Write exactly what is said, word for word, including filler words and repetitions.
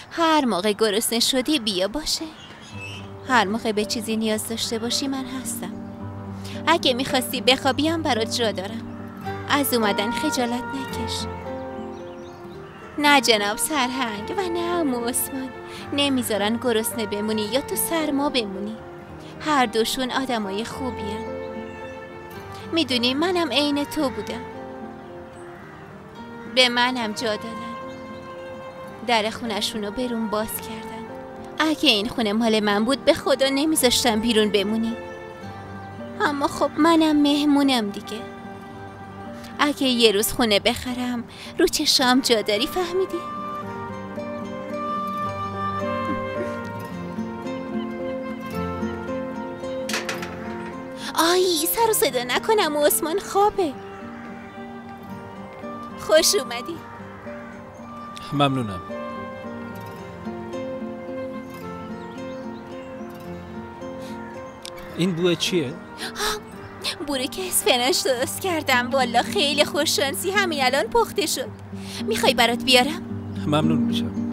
هر موقع گرسنه شدی بیا باشه. هر موقع به چیزی نیاز داشته باشی من هستم. اگه میخواستی بخوابی هم برات جا دارم. از اومدن خجالت نکش. نه جناب سرهنگ و نه عمو عثمان نمیذارن گرسنه بمونی یا تو سرما بمونی. هر دوشون آدمای خوبی هن. میدونی منم عین تو بودم. به منم جا دادن. در خونشونو برون باز کردن. اگه این خونه مال من بود به خدا نمیذاشتم بیرون بمونی. اما خب منم مهمونم دیگه. اگه یه روز خونه بخرم رو چشام جا داری، فهمیدی؟ آی سر و صدا نکنم و عثمان خوابه. خوش اومدی. ممنونم. این بوه چیه؟ بوره که اسفناش درست کردم. والا خیلی خوششانسی همین الان پخته شد. میخوای برات بیارم؟ ممنون میشم.